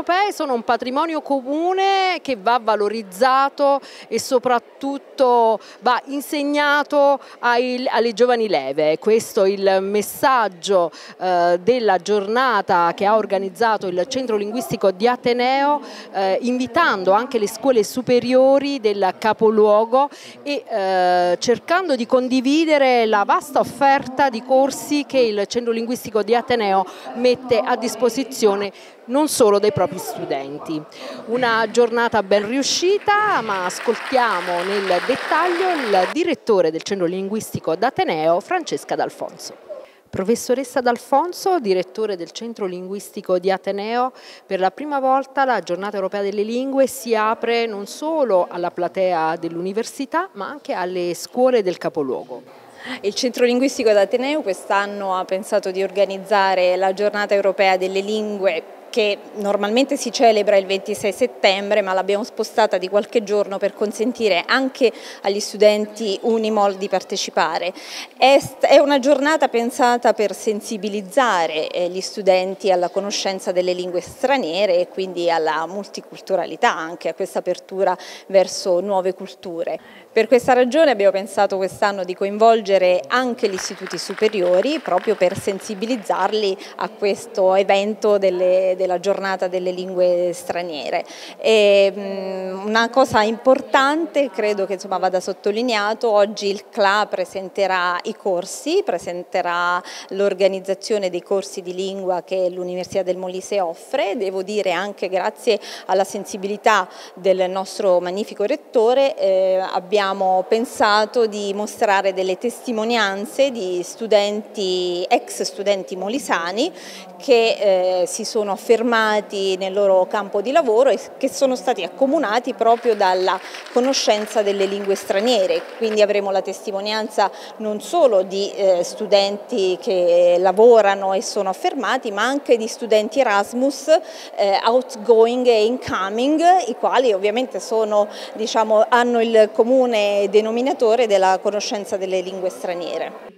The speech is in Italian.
europee sono un patrimonio comune che va valorizzato e soprattutto va insegnato alle giovani leve. Questo è il messaggio della giornata che ha organizzato il Centro Linguistico di Ateneo, invitando anche le scuole superiori del capoluogo e cercando di condividere la vasta offerta di corsi che il Centro Linguistico di Ateneo mette a disposizione non solo dei propri studenti. Una giornata ben riuscita, ma ascoltiamo nel dettaglio il direttore del Centro Linguistico d'Ateneo, Francesca D'Alfonso. Professoressa D'Alfonso, direttore del Centro Linguistico di Ateneo, per la prima volta la Giornata Europea delle Lingue si apre non solo alla platea dell'università, ma anche alle scuole del capoluogo. Il Centro Linguistico d'Ateneo quest'anno ha pensato di organizzare la Giornata Europea delle Lingue, che normalmente si celebra il 26 settembre, ma l'abbiamo spostata di qualche giorno per consentire anche agli studenti Unimol di partecipare. È una giornata pensata per sensibilizzare gli studenti alla conoscenza delle lingue straniere e quindi alla multiculturalità, anche a questa apertura verso nuove culture. Per questa ragione abbiamo pensato quest'anno di coinvolgere anche gli istituti superiori proprio per sensibilizzarli a questo evento della giornata delle lingue straniere. Una cosa importante, credo che vada sottolineato, oggi il CLA presenterà i corsi, presenterà l'organizzazione dei corsi di lingua che l'Università del Molise offre, devo dire anche grazie alla sensibilità del nostro magnifico rettore abbiamo pensato di mostrare delle testimonianze di studenti, ex studenti molisani che si sono affermati nel loro campo di lavoro e che sono stati accomunati proprio dalla conoscenza delle lingue straniere. Quindi avremo la testimonianza non solo di studenti che lavorano e sono affermati, ma anche di studenti Erasmus outgoing e incoming, i quali ovviamente hanno il comune denominatore della conoscenza delle lingue straniere.